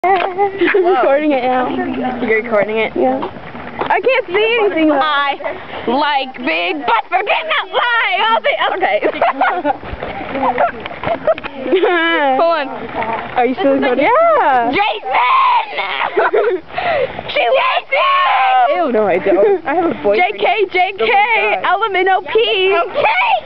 I'm recording it now. You're recording it? Yeah. I can't see anything though. I like big butts for getting out live. I'll be okay. Hold on. Are you still recording? Yeah. Jason! Jason! Ew, no I don't. I have a boyfriend. JK, LMNOP. Okay.